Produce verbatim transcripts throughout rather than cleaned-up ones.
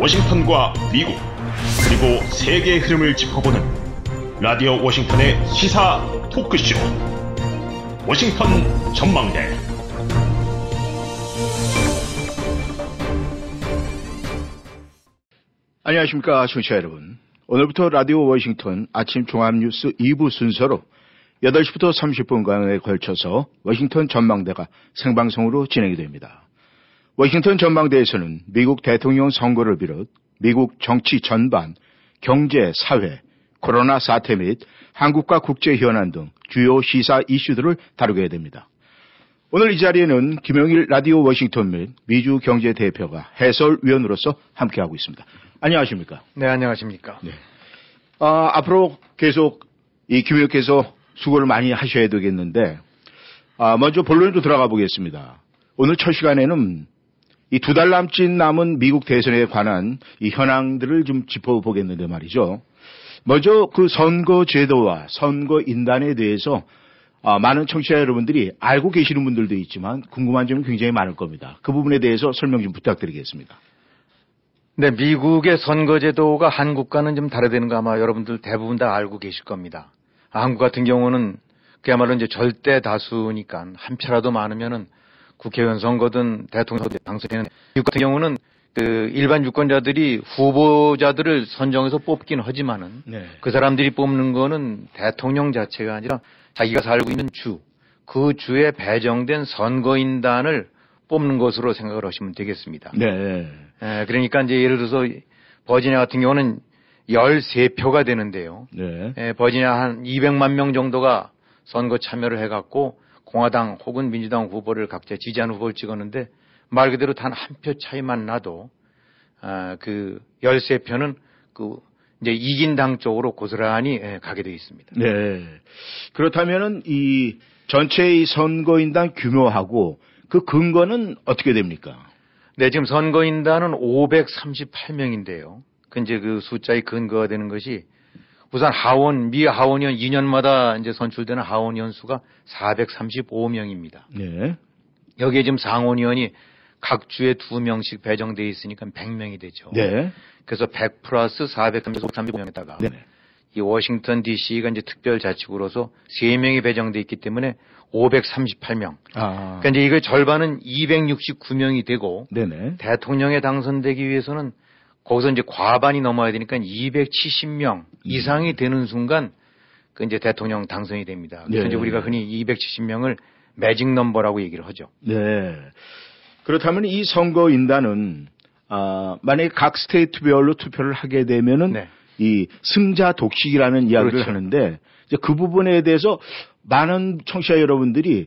워싱턴과 미국 그리고 세계의 흐름을 짚어보는 라디오 워싱턴의 시사 토크쇼 워싱턴 전망대. 안녕하십니까 청취자 여러분. 오늘부터 라디오 워싱턴 아침 종합뉴스 이 부 순서로 여덟 시부터 삼십 분간에 걸쳐서 워싱턴 전망대가 생방송으로 진행이 됩니다. 워싱턴 전망대에서는 미국 대통령 선거를 비롯 미국 정치 전반, 경제, 사회, 코로나 사태 및 한국과 국제 현안 등 주요 시사 이슈들을 다루게 됩니다. 오늘 이 자리에는 김영일 라디오 워싱턴 및 미주 경제 대표가 해설위원으로서 함께하고 있습니다. 안녕하십니까? 네, 안녕하십니까? 네. 아, 앞으로 계속 이 김영일께서 수고를 많이 하셔야 되겠는데, 아, 먼저 본론으로 들어가 보겠습니다. 오늘 첫 시간에는 이 두 달 남짓 남은 미국 대선에 관한 이 현황들을 좀 짚어보겠는데 말이죠. 먼저 그 선거 제도와 선거 인단에 대해서 아, 많은 청취자 여러분들이 알고 계시는 분들도 있지만 궁금한 점이 굉장히 많을 겁니다. 그 부분에 대해서 설명 좀 부탁드리겠습니다. 네, 미국의 선거 제도가 한국과는 좀 다르다는 거 아마 여러분들 대부분 다 알고 계실 겁니다. 한국 같은 경우는 그야말로 이제 절대 다수니까 한 표라도 많으면은 국회의원 선거든 대통령 선거 당선되는. 미국 같은 경우는 그 일반 유권자들이 후보자들을 선정해서 뽑긴 하지만은 네. 그 사람들이 뽑는 거는 대통령 자체가 아니라 자기가 살고 있는 주, 그 주에 배정된 선거인단을 뽑는 것으로 생각을 하시면 되겠습니다. 네. 에, 그러니까 이제 예를 들어서 버지니아 같은 경우는 열세 표가 되는데요. 네. 에, 버지니아 한 이백만 명 정도가 선거 참여를 해갖고 공화당 혹은 민주당 후보를 각자 지지하는 후보를 찍었는데 말 그대로 단 한 표 차이만 나도 아, 그 열세 표는 그 이제 이긴 당 쪽으로 고스란히 예, 가게 되어 있습니다. 네. 그렇다면은 이 전체의 선거인단 규모하고 그 근거는 어떻게 됩니까? 네, 지금 선거인단은 오백삼십팔 명인데요. 그 이제 그 숫자의 근거가 되는 것이 우선 하원, 미 하원의원 이 년마다 이제 선출되는 하원의원 수가 사백삼십오 명입니다. 네. 여기에 지금 상원의원이 각 주에 두 명씩 배정되어 있으니까 백 명이 되죠. 네. 그래서 백 플러스 사백삼십오 명에다가 네. 이 워싱턴 디씨가 이제 특별자치구로서 세 명이 배정되어 있기 때문에 오백삼십팔 명. 아. 그러니까 이제 이거 절반은 이백육십구 명이 되고 네네. 대통령에 당선되기 위해서는 거기서 이제 과반이 넘어야 되니까 이백칠십 명 이상이 되는 순간 그 이제 대통령 당선이 됩니다. 그래서 네. 이제 우리가 흔히 이백칠십 명을 매직 넘버라고 얘기를 하죠. 네. 그렇다면 이 선거인단은 아, 만약에 각 스테이트별로 투표를 하게 되면은 네. 이 승자 독식이라는 이야기를 그렇죠. 하는데 이제 그 부분에 대해서 많은 청취자 여러분들이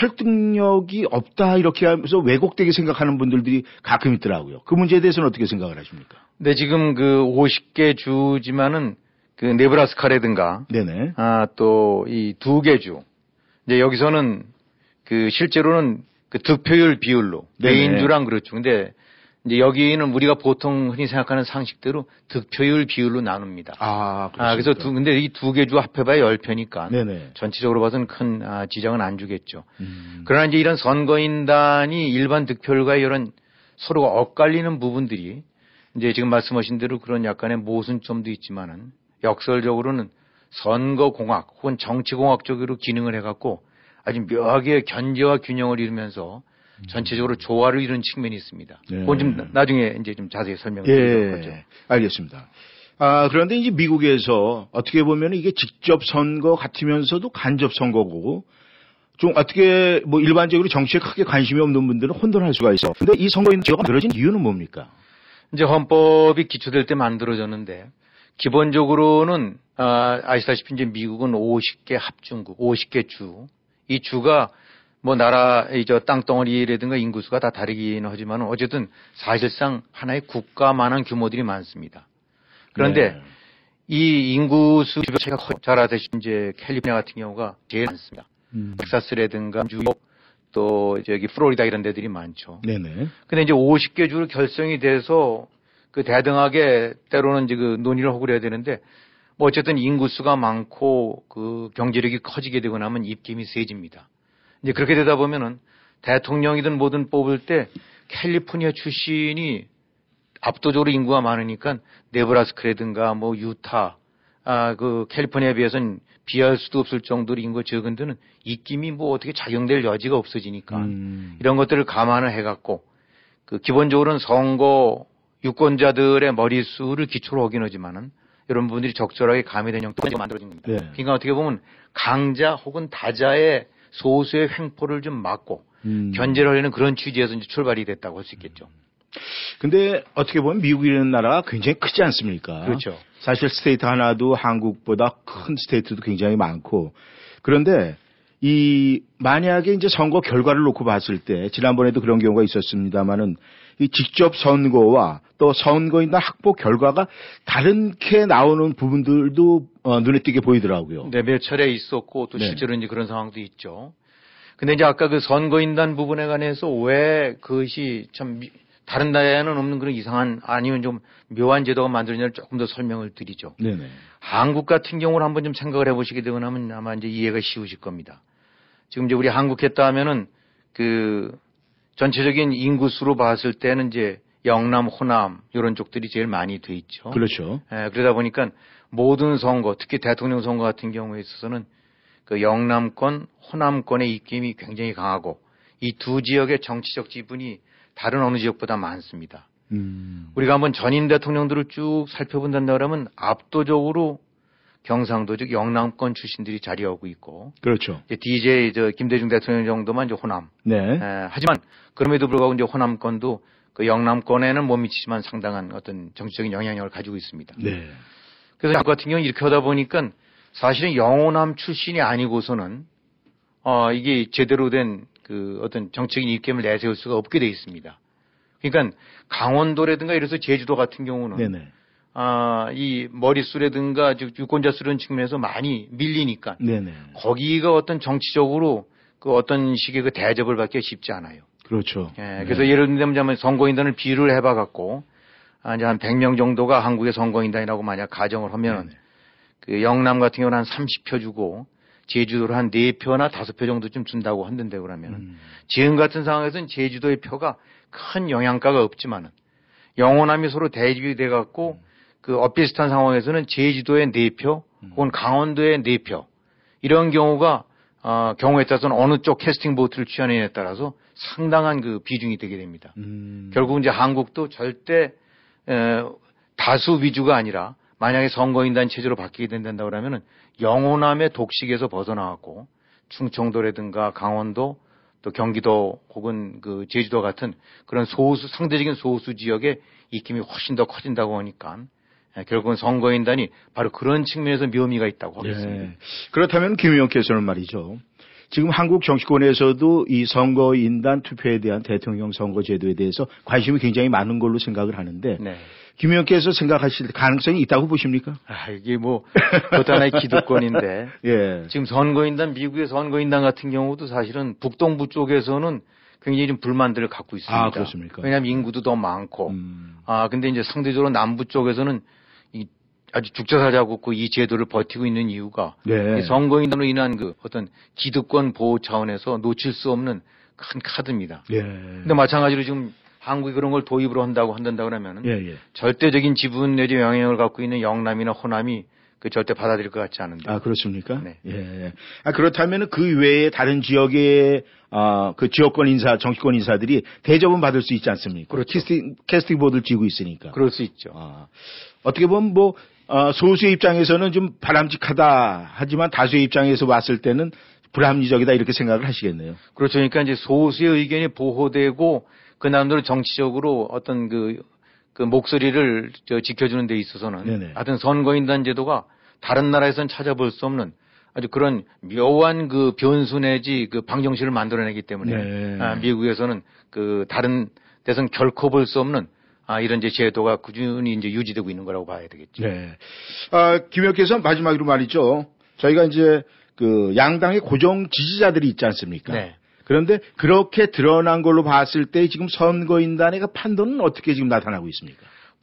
설득력이 없다 이렇게 하면서 왜곡되게 생각하는 분들이 가끔 있더라고요. 그 문제에 대해서는 어떻게 생각을 하십니까? 네, 지금 그 오십 개 주지만은 그 네브라스카라든가 네네. 아, 또 이 두 개 주. 이제 여기서는 그 실제로는 그 득표율 비율로 개인주랑 그렇죠. 근데 이제 여기는 우리가 보통 흔히 생각하는 상식대로 득표율 비율로 나눕니다. 아, 그렇습니까? 아 그래서 두, 근데 이 두 개 주 합해봐야 열 표니까 네네. 전체적으로 봐서는 큰 아, 지장은 안 주겠죠. 음. 그러나 이제 이런 선거인단이 일반 득표율과 이런 서로가 엇갈리는 부분들이 이제 지금 말씀하신 대로 그런 약간의 모순점도 있지만은 역설적으로는 선거공학 혹은 정치공학적으로 기능을 해갖고 아주 묘하게 견제와 균형을 이루면서 전체적으로 조화를 이루는 측면이 있습니다. 네. 그건 좀 나중에 이제 좀 자세히 설명을 드리도록 하죠. 예, 알겠습니다. 아, 그런데 이제 미국에서 어떻게 보면 이게 직접 선거 같으면서도 간접 선거고 좀 어떻게 뭐 일반적으로 정치에 크게 관심이 없는 분들은 혼돈할 수가 있어. 근데 이 선거인 제도가 만들어진 이유는 뭡니까? 이제 헌법이 기초될 때 만들어졌는데 기본적으로는 아, 아시다시피 이제 미국은 오십 개 합중국, 오십 개 주. 이 주가 뭐 나라 이저 땅덩어리라든가 인구수가 다 다르긴 하지만 어쨌든 사실상 하나의 국가만한 규모들이 많습니다. 그런데 네. 이 인구수 차이가 커요. 잘 아시다시피 이제 캘리포니아 같은 경우가 제일 많습니다. 음. 텍사스라든가 뉴욕 또 저기 플로리다 이런 데들이 많죠. 네네. 근데 이제 오십 개 주로 결성이 돼서 그 대등하게 때로는 이제 그 논의를 하고 그래야 되는데 뭐 어쨌든 인구수가 많고 그 경제력이 커지게 되고 나면 입김이 세집니다. 이제 그렇게 되다 보면은 대통령이든 뭐든 뽑을 때 캘리포니아 출신이 압도적으로 인구가 많으니까 네브라스카라든가 뭐 유타, 아, 그 캘리포니아에 비해서는 비할 수도 없을 정도로 인구가 적은 데는 입김이 뭐 어떻게 작용될 여지가 없어지니까 음. 이런 것들을 감안을 해갖고 그 기본적으로는 선거 유권자들의 머릿수를 기초로 하긴 하지만은 이런 분들이 적절하게 가미된 형태가 만들어진 겁니다. 네. 그러니까 어떻게 보면 강자 혹은 다자의 소수의 횡포를 좀 막고 음. 견제를 하려는 그런 취지에서 이제 출발이 됐다고 할 수 있겠죠. 근데 어떻게 보면 미국이라는 나라가 굉장히 크지 않습니까? 그렇죠. 사실 스테이트 하나도 한국보다 큰 스테이트도 굉장히 많고 그런데 이 만약에 이제 선거 결과를 놓고 봤을 때 지난번에도 그런 경우가 있었습니다만은 이 직접 선거와 또 선거인단 확보 결과가 다르게 나오는 부분들도 어, 눈에 띄게 보이더라고요. 네, 몇 차례 있었고 또 네. 실제로 이제 그런 상황도 있죠. 근데 이제 아까 그 선거인단 부분에 관해서 왜 그것이 참 미, 다른 나라에는 없는 그런 이상한 아니면 좀 묘한 제도가 만들어지냐를 조금 더 설명을 드리죠. 네네. 한국 같은 경우를 한번 좀 생각을 해보시게 되거나 하면 아마 이제 이해가 쉬우실 겁니다. 지금 이제 우리 한국 했다 하면은 그 전체적인 인구수로 봤을 때는 이제 영남, 호남 이런 쪽들이 제일 많이 돼 있죠. 그렇죠. 예, 그러다 보니까 모든 선거, 특히 대통령 선거 같은 경우에 있어서는 그 영남권, 호남권의 입김이 굉장히 강하고 이 두 지역의 정치적 지분이 다른 어느 지역보다 많습니다. 음. 우리가 한번 전임 대통령들을 쭉 살펴본다 그러면 압도적으로 경상도 즉 영남권 출신들이 자리하고 있고, 그렇죠. 이제 디제이 저 김대중 대통령 정도만 이제 호남. 네. 에, 하지만 그럼에도 불구하고 이제 호남권도 그 영남권에는 못 미치지만 상당한 어떤 정치적인 영향력을 가지고 있습니다. 네. 그래서 그 같은 경우 이렇게 하다 보니까 사실은 영호남 출신이 아니고서는 어 이게 제대로 된 그 어떤 정치적인 입김을 내세울 수가 없게 돼 있습니다. 그러니까 강원도라든가 이래서 제주도 같은 경우는 네네. 아, 이 머릿수라든가 유권자 수라는 측면에서 많이 밀리니까 네네. 거기가 어떤 정치적으로 그 어떤 식의 그 대접을 받기가 쉽지 않아요. 그렇죠. 예, 그래서 네. 예를 들면 선거인단을 비율을 해봐 갖고 아, 이제 한 백 명 정도가 한국의 선거인단이라고 만약 가정을 하면 네네. 그 영남 같은 경우는 한 삼십 표 주고 제주도를 한 네 표나 다섯 표 정도쯤 준다고 한다는데 그러면 음. 지금 같은 상황에서는 제주도의 표가 큰 영향가가 없지만은 영호남이 서로 대립이 돼 갖고 음. 그 엇비슷한 상황에서는 제주도의 네 표 혹은 강원도의 네 표 이런 경우가 어, 경우에 따라서는 어느 쪽 캐스팅 보트를 취하느냐에 따라서 상당한 그 비중이 되게 됩니다. 음. 결국 이제 한국도 절대 에, 다수 위주가 아니라 만약에 선거인단 체제로 바뀌게 된다고 그러면은 영호남의 독식에서 벗어나고 충청도라든가 강원도 또 경기도 혹은 그 제주도 같은 그런 소수 상대적인 소수 지역의 입김이 훨씬 더 커진다고 하니까 결국은 선거인단이 바로 그런 측면에서 묘미가 있다고 하겠습니다. 네. 그렇다면 김 의원께서는 말이죠. 지금 한국 정치권에서도 이 선거인단 투표에 대한 대통령 선거제도에 대해서 관심이 굉장히 많은 걸로 생각을 하는데 네. 김 의원께서 생각하실 가능성이 있다고 보십니까? 아, 이게 뭐 그것도 하나의 기득권인데 예. 지금 선거인단 미국의 선거인단 같은 경우도 사실은 북동부 쪽에서는 굉장히 좀 불만들을 갖고 있습니다. 아, 그렇습니까? 왜냐하면 인구도 더 많고 음. 아 근데 이제 상대적으로 남부 쪽에서는 이 아주 죽자사자고 이 제도를 버티고 있는 이유가 네. 이 선거인단으로 인한 그 어떤 기득권 보호 차원에서 놓칠 수 없는 큰 카드입니다. 예. 근데 마찬가지로 지금 한국이 그런 걸 도입으로 한다고 한다고 그러면은 예, 예. 절대적인 지분 내지 영향을 갖고 있는 영남이나 호남이 그 절대 받아들일 것 같지 않은데. 아, 그렇습니까? 네. 예. 아, 그렇다면은 그 외에 다른 지역의 아, 그 지역권 인사, 정치권 인사들이 대접은 받을 수 있지 않습니까? 그렇죠. 캐스팅, 캐스팅 보드를 쥐고 있으니까. 그럴 수 있죠. 아, 어떻게 보면 뭐 어, 소수의 입장에서는 좀 바람직하다 하지만 다수의 입장에서 봤을 때는 불합리적이다 이렇게 생각을 하시겠네요. 그렇죠. 그러니까 이제 소수의 의견이 보호되고 그 나름대로 정치적으로 어떤 그, 그 목소리를 저 지켜주는 데 있어서는 네네. 하여튼 선거인단 제도가 다른 나라에서는 찾아볼 수 없는 아주 그런 묘한 그 변수 내지 그 방정식을 만들어내기 때문에 네. 아, 미국에서는 그 다른 데서는 결코 볼 수 없는 아, 이런 이제 제도가 꾸준히 이제 유지되고 있는 거라고 봐야 되겠죠. 네. 아, 김 의원께서 마지막으로 말이죠. 저희가 이제 그 양당의 고정 지지자들이 있지 않습니까? 네. 그런데 그렇게 드러난 걸로 봤을 때 지금 선거인단의 그 판도는 어떻게 지금 나타나고 있습니까?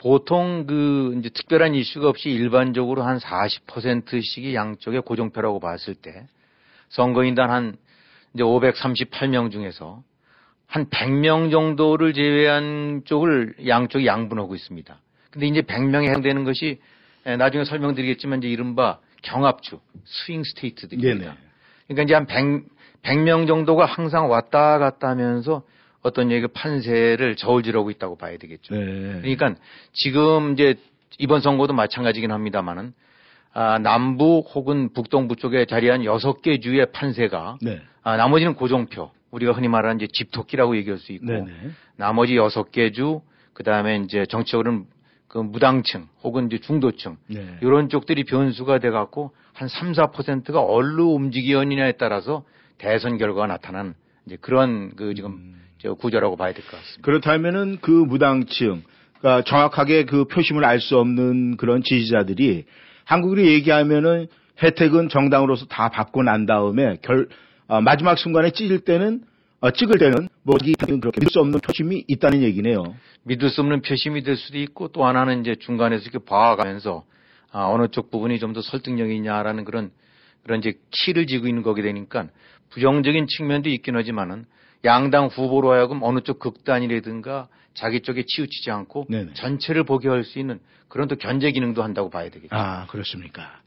보통 그 이제 특별한 이슈가 없이 일반적으로 한 사십 퍼센트씩이 양쪽의 고정표라고 봤을 때 선거인단 한 이제 오백삼십팔 명 중에서 한 백 명 정도를 제외한 쪽을 양쪽이 양분하고 있습니다. 근데 이제 백 명에 해당되는 것이 나중에 설명드리겠지만 이제 이른바 경합주, 스윙 스테이트들입니다. 네네. 그러니까 이제 한 백, 백 명 정도가 항상 왔다 갔다 하면서 어떤 얘기 판세를 저울질하고 있다고 봐야 되겠죠. 네. 그러니까 지금 이제 이번 선거도 마찬가지긴 합니다만은 아, 남부 혹은 북동부 쪽에 자리한 여섯 개 주의 판세가 네. 아, 나머지는 고정표, 우리가 흔히 말하는 이제 집토끼라고 얘기할 수 있고 네네. 나머지 여섯 개 주, 그 다음에 이제 정치적으로는 그 무당층 혹은 이제 중도층 네. 이런 쪽들이 변수가 돼갖고 한 삼, 사 퍼센트가 얼로 움직이느냐에 따라서 대선 결과가 나타난 이제 그런 그 지금 음. 저 구조라고 봐야 될 것 같습니다. 그렇다면은 그 무당층, 그러니까 정확하게 그 표심을 알 수 없는 그런 지지자들이 한국으로 얘기하면은 혜택은 정당으로서 다 받고 난 다음에 결 어, 마지막 순간에 찢을 때는 어, 찍을 때는 뭐 그렇게 믿을 수 없는 표심이 있다는 얘기네요. 믿을 수 없는 표심이 될 수도 있고 또 하나는 이제 중간에서 이렇게 봐가면서 아, 어느 쪽 부분이 좀 더 설득력이 있냐라는 그런 그런 이제 키를 쥐고 있는 거게 되니까 부정적인 측면도 있긴 하지만은 양당 후보로 하여금 어느 쪽 극단이라든가 자기 쪽에 치우치지 않고 네네. 전체를 보게 할 수 있는 그런 또 견제 기능도 한다고 봐야 되겠죠. 아, 그렇습니까?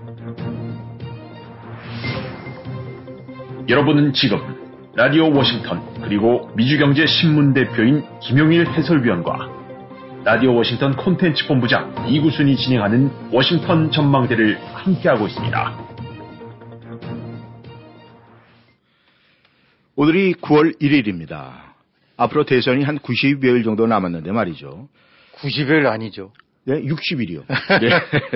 여러분은 지금 라디오 워싱턴 그리고 미주경제신문 대표인 김용일 해설위원과 라디오 워싱턴 콘텐츠 본부장 이구순이 진행하는 워싱턴 전망대를 함께하고 있습니다. 오늘이 구월 일일입니다. 앞으로 대선이 한 구십여일 정도 남았는데 말이죠. 구십일 아니죠. 네, 육십일이요. 네.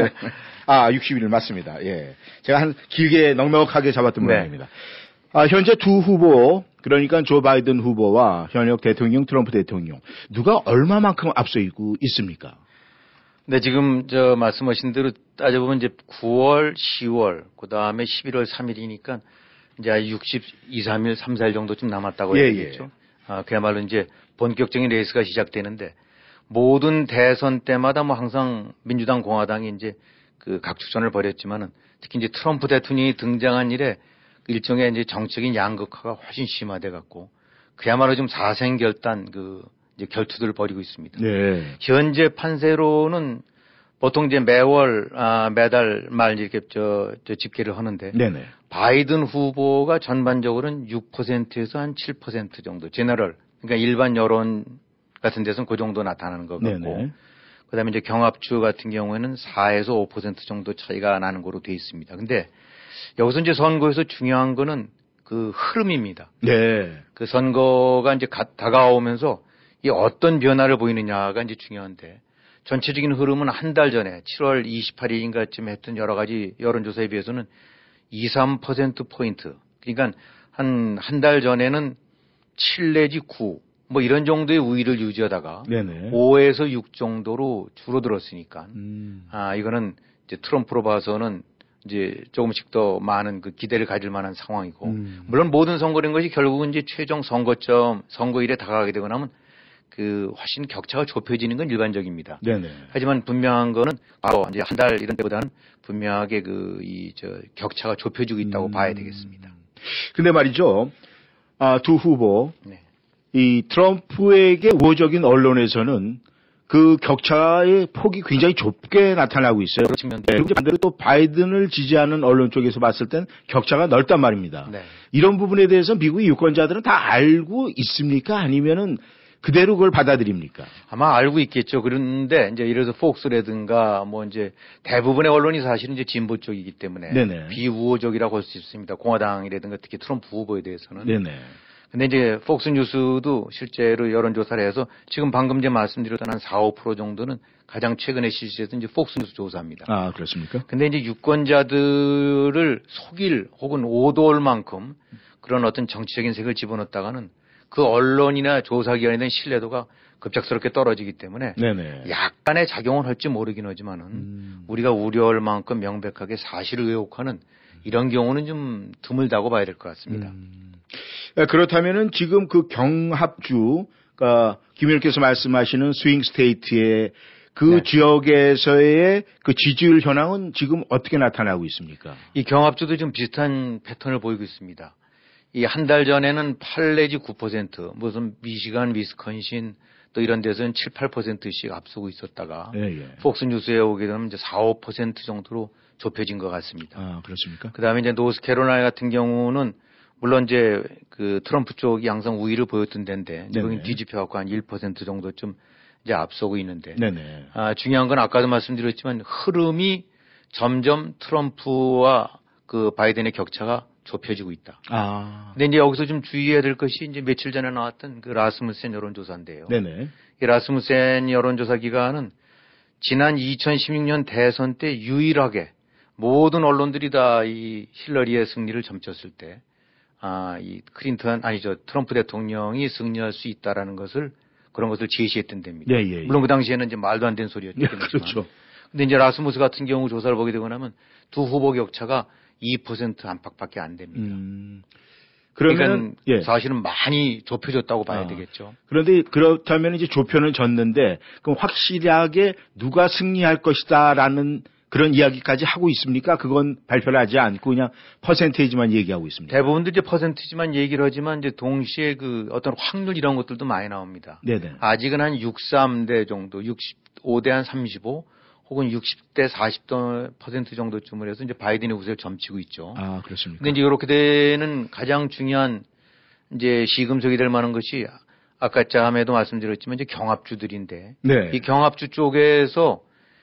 아, 육십일 맞습니다. 예. 제가 한 길게 넉넉하게 잡았던 네. 모양입니다. 아, 현재 두 후보, 그러니까 조 바이든 후보와 현역 대통령 트럼프 대통령, 누가 얼마만큼 앞서 있고 있습니까? 네, 지금 저 말씀하신 대로 따져보면 이제 구월, 시월, 그 다음에 십일월 삼일이니까 이제 육십이, 삼일, 삼, 사일 정도쯤 남았다고 해야 예, 되겠죠. 예. 아, 그야말로 이제 본격적인 레이스가 시작되는데 모든 대선 때마다 뭐 항상 민주당, 공화당이 이제 그 각축전을 벌였지만은 특히 이제 트럼프 대통령이 등장한 이래 일종의 이제 정치적인 양극화가 훨씬 심화돼 갖고 그야말로 좀 사생결단 그 이제 결투들을 벌이고 있습니다. 네. 현재 판세로는 보통 이제 매월 아 매달 말 이렇게 저, 저 집계를 하는데 네네. 바이든 후보가 전반적으로는 육 퍼센트에서 한 칠 퍼센트 정도 제너럴 그러니까 일반 여론 같은 데서는 그 정도 나타나는 것 같고 네네. 그다음에 이제 경합주 같은 경우에는 사에서 오 퍼센트 정도 차이가 나는 거로 돼 있습니다. 근데 여기서 이제 선거에서 중요한 거는 그 흐름입니다. 네. 그 선거가 이제 가, 다가오면서 이 어떤 변화를 보이느냐가 이제 중요한데 전체적인 흐름은 한 달 전에 칠월 이십팔일인가쯤 했던 여러 가지 여론조사에 비해서는 이, 삼 퍼센트 포인트. 그러니까 한, 한 달 전에는 칠 내지 구, 뭐 이런 정도의 우위를 유지하다가 네네. 오에서 육 정도로 줄어들었으니까. 음. 아, 이거는 이제 트럼프로 봐서는 이제 조금씩 더 많은 그 기대를 가질 만한 상황이고. 음. 물론 모든 선거라는 것이 결국은 이제 최종 선거점, 선거일에 다가가게 되고 나면 그 훨씬 격차가 좁혀지는 건 일반적입니다. 네네. 하지만 분명한 거는 바로 이제 한 달 이런 때보다는 분명하게 그 이 저 격차가 좁혀지고 있다고 음. 봐야 되겠습니다. 근데 말이죠. 아, 두 후보, 네. 이 트럼프에게 우호적인 언론에서는 그 격차의 폭이 굉장히 좁게 나타나고 있어요. 그런 측면도 네, 그리고 반대로 또 바이든을 지지하는 언론 쪽에서 봤을 땐 격차가 넓단 말입니다. 네. 이런 부분에 대해서 미국의 유권자들은 다 알고 있습니까? 아니면은 그대로 그걸 받아들입니까? 아마 알고 있겠죠. 그런데 이제 이래서 폭스라든가 뭐 이제 대부분의 언론이 사실은 이제 진보 쪽이기 때문에 네네. 비우호적이라고 할 수 있습니다. 공화당이라든가 특히 트럼프 후보에 대해서는. 네네. 근데 이제 폭스뉴스도 실제로 여론조사를 해서 지금 방금 제 말씀드렸던 한 사, 오 퍼센트 정도는 가장 최근에 실시했던 이제 폭스뉴스 조사입니다. 아, 그렇습니까? 근데 이제 유권자들을 속일 혹은 오도할 만큼 그런 어떤 정치적인 색을 집어넣었다가는 그 언론이나 조사기관에 대한 신뢰도가 급작스럽게 떨어지기 때문에 네네. 약간의 작용을 할지 모르긴 하지만은 음. 우리가 우려할 만큼 명백하게 사실을 왜곡하는 이런 경우는 좀 드물다고 봐야 될 것 같습니다. 음. 그렇다면은 지금 그 경합주, 그러니까 김 의원께서 말씀하시는 스윙 스테이트의 그 네. 지역에서의 그 지지율 현황은 지금 어떻게 나타나고 있습니까? 이 경합주도 좀 비슷한 패턴을 보이고 있습니다. 이 한 달 전에는 팔 내지 구 퍼센트, 무슨 미시간, 위스콘신 또 이런 데서는 칠, 팔 퍼센트씩 앞서고 있었다가 예, 예. 폭스뉴스에 오게 되면 이제 사, 오 퍼센트 정도로 좁혀진 것 같습니다. 아, 그렇습니까? 그 다음에 이제 노스캐롤라이나 같은 경우는 물론 이제 그 트럼프 쪽이 항상 우위를 보였던 데인데 여기 뒤집혀갖고 한 일 퍼센트 정도쯤 이제 앞서고 있는데 네네. 아, 중요한 건 아까도 말씀드렸지만 흐름이 점점 트럼프와 그 바이든의 격차가 좁혀지고 있다. 아. 근데 이제 여기서 좀 주의해야 될 것이 이제 며칠 전에 나왔던 그 라스무센 여론조사인데요. 네네. 이 라스무센 여론조사 기관은 지난 이천십육 년 대선 때 유일하게 모든 언론들이 다 이 힐러리의 승리를 점쳤을 때, 아, 이 클린턴, 아니죠, 트럼프 대통령이 승리할 수 있다라는 것을 그런 것을 제시했던 데입니다. 예, 예, 예. 물론 그 당시에는 이제 말도 안 되는 소리였죠. 예, 그렇죠. 근데 이제 라스무스 같은 경우 조사를 보게 되고 나면 두 후보 격차가 이 퍼센트 안팎밖에 안 됩니다. 음. 그러면 그러니까 예. 사실은 많이 좁혀졌다고 봐야 아. 되겠죠. 그런데 그렇다면 이제 조편은 졌는데 그럼 확실하게 누가 승리할 것이다라는 그런 이야기까지 하고 있습니까? 그건 발표를 하지 않고 그냥 퍼센테이지만 얘기하고 있습니다. 대부분도 이제 퍼센트지만 얘기를 하지만 이제 동시에 그 어떤 확률 이런 것들도 많이 나옵니다. 네네. 아직은 한 육십삼 대 정도, 육십오 대 한 삼십오 혹은 육십 대 사십 퍼센트 정도쯤을 해서 이제 바이든의 우세를 점치고 있죠. 아, 그렇습니까? 근데 이제 이렇게 되는 가장 중요한 이제 시금석이 될 만한 것이 아까 짬에도 말씀드렸지만 이제 경합주들인데 네. 이 경합주 쪽에서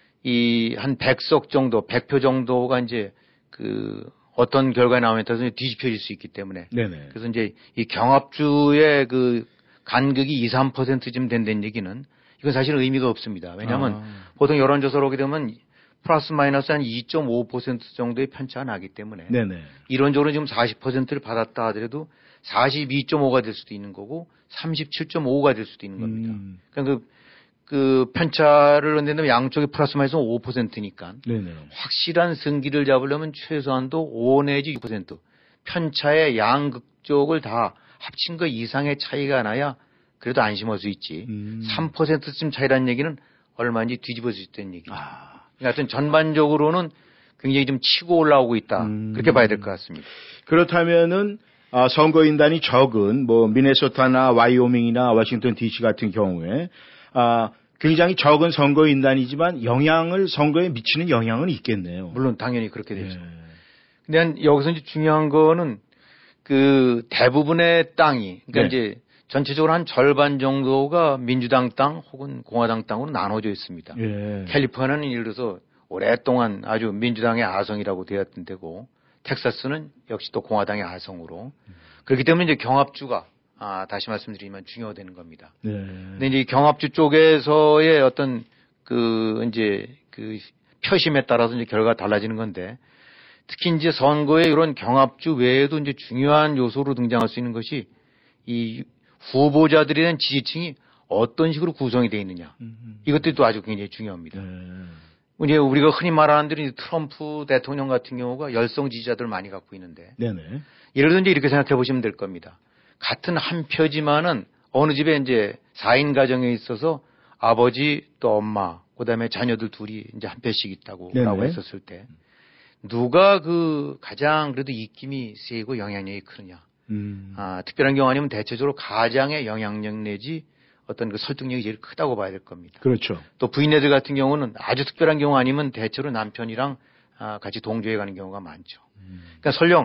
이 한 백 석 정도, 백 표 정도가 이제 그 어떤 결과에 나오면 따라서 뒤집혀질 수 있기 때문에 네네. 그래서 이제 이 경합주의 그 간극이 이, 삼 퍼센트쯤 된다는 얘기는 이건 사실 의미가 없습니다. 왜냐하면 아. 보통 여론조사로 오게 되면 플러스 마이너스 한 이 점 오 퍼센트 정도의 편차가 나기 때문에 네네. 이론적으로 지금 사십 퍼센트를 받았다 하더라도 사십이 점 오가 될 수도 있는 거고 삼십칠 점 오가 될 수도 있는 겁니다. 음. 그러니까 그, 그 편차를 얻는다면 양쪽이 플러스 마이너스 오 퍼센트니까 네네. 확실한 승기를 잡으려면 최소한도 오 내지 육 퍼센트 편차의 양극 쪽을 다 합친 것 이상의 차이가 나야 그래도 안심할 수 있지. 음. 삼 퍼센트쯤 차이라는 얘기는 얼마인지 뒤집어질 수 있다는 얘기죠. 아. 하여튼 전반적으로는 굉장히 좀 치고 올라오고 있다. 음. 그렇게 봐야 될 것 같습니다. 그렇다면은 아, 선거인단이 적은 뭐 미네소타나 와이오밍이나 워싱턴 디씨 같은 경우에 아, 굉장히 적은 선거인단이지만 영향을 선거에 미치는 영향은 있겠네요. 물론 당연히 그렇게 되죠. 네. 근데 한 여기서 이제 중요한 거는 그 대부분의 땅이 그러니까 네. 이제 전체적으로 한 절반 정도가 민주당 땅 혹은 공화당 땅으로 나눠져 있습니다. 예. 캘리포니아는 예를 들어서 오랫동안 아주 민주당의 아성이라고 되었던 데고 텍사스는 역시 또 공화당의 아성으로 그렇기 때문에 이제 경합주가 아, 다시 말씀드리면 중요되는 겁니다. 네. 근데 이제 경합주 쪽에서의 어떤 그 이제 그 표심에 따라서 이제 결과가 달라지는 건데 특히 이제 선거에 이런 경합주 외에도 이제 중요한 요소로 등장할 수 있는 것이 이 후보자들에 대한 지지층이 어떤 식으로 구성이 되어 있느냐. 이것들이 또 아주 굉장히 중요합니다. 네. 이제 우리가 흔히 말하는 대로 트럼프 대통령 같은 경우가 열성 지지자들을 많이 갖고 있는데 네네. 예를 들어 이제 이렇게 생각해 보시면 될 겁니다. 같은 한 표지만은 어느 집에 이제 사 인 가정에 있어서 아버지 또 엄마 그다음에 자녀들 둘이 이제 한 표씩 있다고 네네. 라고 했었을 때 누가 그 가장 그래도 입김이 세고 영향력이 크느냐. 음. 아, 특별한 경우 아니면 대체적으로 가장의 영향력 내지 어떤 그 설득력이 제일 크다고 봐야 될 겁니다. 그렇죠. 또 부인네들 같은 경우는 아주 특별한 경우 아니면 대체로 남편이랑 아, 같이 동조해 가는 경우가 많죠. 음. 그러니까 설령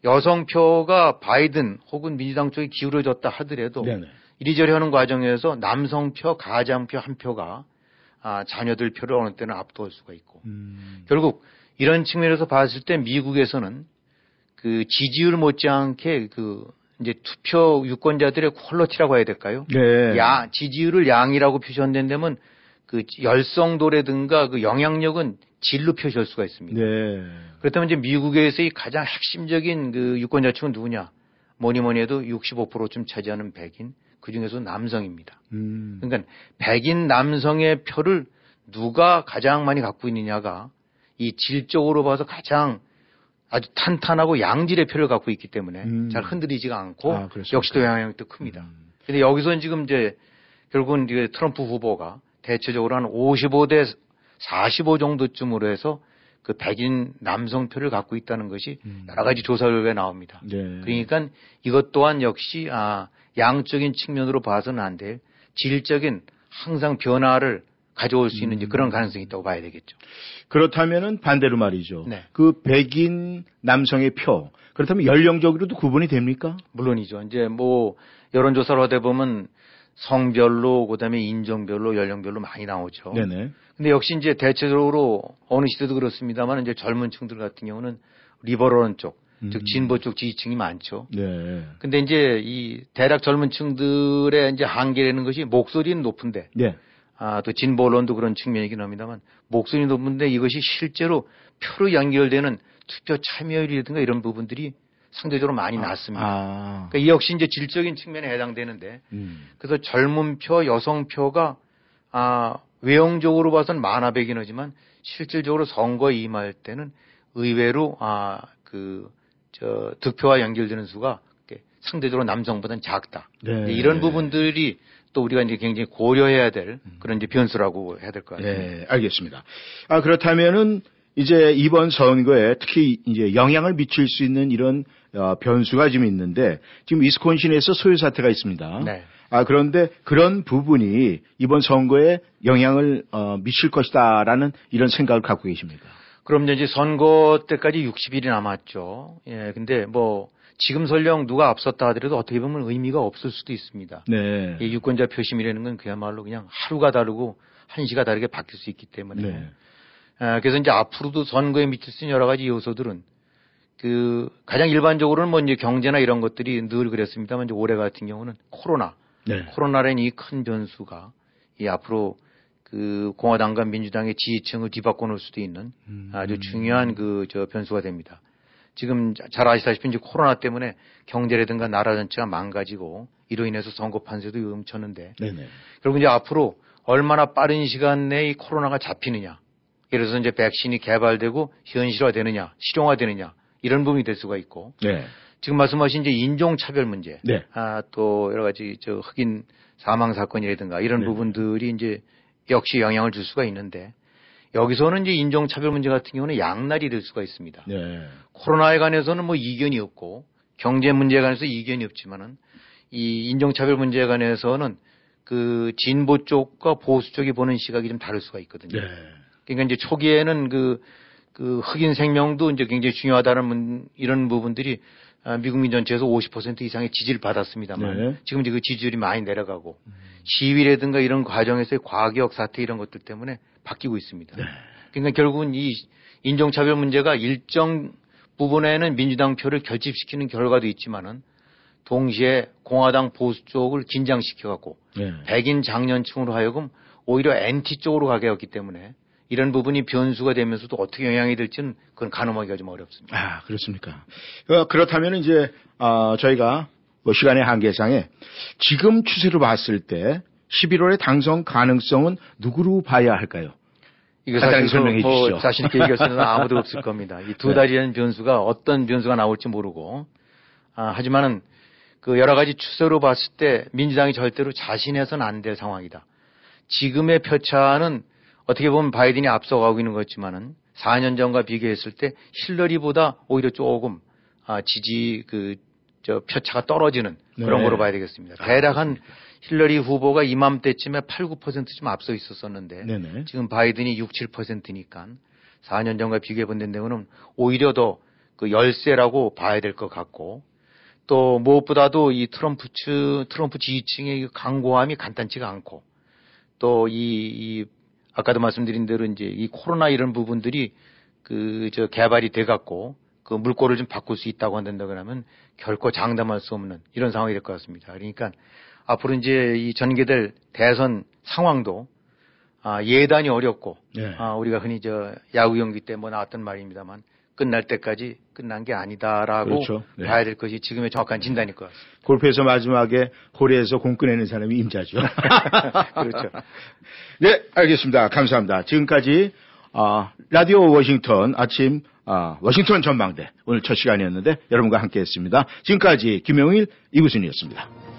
여성표가 바이든 혹은 민주당 쪽에 기울어졌다 하더라도 네네. 이리저리 하는 과정에서 남성표, 가장표 한 표가 아, 자녀들 표를 어느 때는 압도할 수가 있고 음. 결국 이런 측면에서 봤을 때 미국에서는 그 지지율 못지않게 그 이제 투표 유권자들의 퀄러티라고 해야 될까요? 네. 야, 지지율을 양이라고 표시한다면 그 열성도라든가 그 영향력은 질로 표시할 수가 있습니다. 네. 그렇다면 이제 미국에서의 가장 핵심적인 그 유권자층은 누구냐? 뭐니 뭐니 해도 육십오 퍼센트쯤 차지하는 백인, 그 중에서 남성입니다. 음. 그러니까 백인 남성의 표를 누가 가장 많이 갖고 있느냐가 이 질적으로 봐서 가장 아주 탄탄하고 양질의 표를 갖고 있기 때문에 음. 잘 흔들리지가 않고 아, 그렇습니까? 역시 또 영향력이 더 큽니다. 음. 근데 여기서는 지금 이제 결국은 이제 트럼프 후보가 대체적으로 한 오십오 대 사십오 정도쯤으로 해서 그 백인 남성표를 갖고 있다는 것이 음. 여러 가지 조사 결과에 나옵니다. 네. 그러니까 이것 또한 역시 아, 양적인 측면으로 봐서는 안 될 질적인 항상 변화를 가져올 수 있는 음. 그런 가능성이 있다고 봐야 되겠죠. 그렇다면은 반대로 말이죠. 네. 그 백인 남성의 표 그렇다면 연령적으로도 구분이 됩니까? 물론이죠. 이제 뭐 여론조사를 하다 보면 성별로 그다음에 인종별로 연령별로 많이 나오죠. 네네. 근데 역시 이제 대체적으로 어느 시대도 그렇습니다만 이제 젊은 층들 같은 경우는 리버럴 쪽, 음. 즉 진보 쪽 지지층이 많죠. 네. 근데 이제 이 대략 젊은 층들의 이제 한계라는 것이 목소리는 높은데 네. 아, 또 진보 언론도 그런 측면이긴 합니다만 목소리 높은데 이것이 실제로 표로 연결되는 투표 참여율이라든가 이런 부분들이 상대적으로 많이 낮습니다. 아. 그러니까 이 역시 이제 질적인 측면에 해당되는데 음. 그래서 젊은 표, 여성 표가 아, 외형적으로 봐서는 만화백인 하지만 실질적으로 선거에 임할 때는 의외로 아, 그, 저, 득표와 연결되는 수가 상대적으로 남성보다는 작다. 네. 이런 부분들이 또 우리가 이제 굉장히 고려해야 될 그런 이제 변수라고 해야 될 것 같습니다. 네, 알겠습니다. 아, 그렇다면은 이제 이번 선거에 특히 이제 영향을 미칠 수 있는 이런 어, 변수가 좀 있는데 지금 위스콘신에서 소요 사태가 있습니다. 네. 아, 그런데 그런 부분이 이번 선거에 영향을 어, 미칠 것이다라는 이런 생각을 갖고 계십니까? 그럼 이제 선거 때까지 육십 일이 남았죠. 예, 근데 뭐 지금 설령 누가 앞섰다 하더라도 어떻게 보면 의미가 없을 수도 있습니다. 네. 이 유권자 표심이라는 건 그야말로 그냥 하루가 다르고 한시가 다르게 바뀔 수 있기 때문에. 네. 아, 그래서 이제 앞으로도 선거에 미칠 수 있는 여러 가지 요소들은 그 가장 일반적으로는 뭐 이제 경제나 이런 것들이 늘 그랬습니다만 이제 올해 같은 경우는 코로나. 네. 코로나라는 이 큰 변수가 이 앞으로 그 공화당과 민주당의 지지층을 뒤바꿔 놓을 수도 있는 음. 아주 중요한 그 저 변수가 됩니다. 지금 잘 아시다시피 이제 코로나 때문에 경제라든가 나라 전체가 망가지고 이로 인해서 선거 판세도 멈췄는데 네네. 결국 이제 앞으로 얼마나 빠른 시간 내에 이 코로나가 잡히느냐. 예를 들어서 이제 백신이 개발되고 현실화되느냐, 실용화되느냐 이런 부분이 될 수가 있고 네. 지금 말씀하신 이제 인종차별 문제, 네. 아, 또 여러 가지 저 흑인 사망 사건이라든가 이런 네. 부분들이 이제 역시 영향을 줄 수가 있는데 여기서는 이제 인종차별 문제 같은 경우는 양날이 될 수가 있습니다. 네. 코로나에 관해서는 뭐 이견이 없고 경제 문제에 관해서 이견이 없지만은 이 인종차별 문제에 관해서는 그 진보 쪽과 보수 쪽이 보는 시각이 좀 다를 수가 있거든요. 네. 그러니까 이제 초기에는 그, 그 흑인 생명도 이제 굉장히 중요하다는 문, 이런 부분들이 아, 미국 민 전체에서 오십 퍼센트 이상의 지지를 받았습니다만 네. 지금 이제 그 지지율이 많이 내려가고 음. 시위라든가 이런 과정에서의 과격 사태 이런 것들 때문에 바뀌고 있습니다. 네. 그러니까 결국은 이 인종차별 문제가 일정 부분에는 민주당 표를 결집시키는 결과도 있지만은 동시에 공화당 보수 쪽을 긴장시켜갖고 네. 백인 장년층으로 하여금 오히려 엔티 쪽으로 가게 했기 때문에 이런 부분이 변수가 되면서도 어떻게 영향이 될지는 그건 가늠하기가 좀 어렵습니다. 아, 그렇습니까? 어, 그렇다면 이제, 어, 저희가 뭐 시간의 한계상에 지금 추세로 봤을 때 십일월의 당선 가능성은 누구로 봐야 할까요? 이거 사실 설명해 뭐 주시죠. 자신 있게 얘기할 수는 아무도 없을 겁니다. 이 두 달이라는 네. 변수가 어떤 변수가 나올지 모르고, 아, 하지만은 그 여러 가지 추세로 봤을 때 민주당이 절대로 자신해서는 안 될 상황이다. 지금의 표차는 어떻게 보면 바이든이 앞서가고 있는 것 같지만은 사 년 전과 비교했을 때 힐러리보다 오히려 조금 아, 지지 그 저 표차가 떨어지는 그런 네. 거로 봐야 되겠습니다. 아, 대략 한 힐러리 후보가 이맘때쯤에 팔, 구 퍼센트쯤 앞서 있었었는데 네네. 지금 바이든이 육, 칠 퍼센트니까 사 년 전과 비교해 본 데는 오히려 더 그 열세라고 봐야 될 것 같고 또 무엇보다도 이 트럼프 측, 트럼프 지지층의 강고함이 간단치가 않고 또 이, 이 아까도 말씀드린 대로 이제 이 코로나 이런 부분들이 그 저 개발이 돼 갖고 그 물꼬를 좀 바꿀 수 있다고 한다 그러면 결코 장담할 수 없는 이런 상황이 될 것 같습니다. 그러니까 앞으로 이제 이 전개될 대선 상황도 아, 예단이 어렵고 네. 아, 우리가 흔히 저 야구 경기 때 뭐 나왔던 말입니다만 끝날 때까지 끝난 게 아니다라고 그렇죠. 네. 봐야 될 것이 지금의 정확한 진단일 것 같습니다. 골프에서 마지막에 홀에서 공 꺼내는 사람이 임자죠. 그렇죠. 네, 알겠습니다. 감사합니다. 지금까지 어, 라디오 워싱턴 아침 어, 워싱턴 전망대 오늘 첫 시간이었는데 여러분과 함께했습니다. 지금까지 김용일 이구순이었습니다.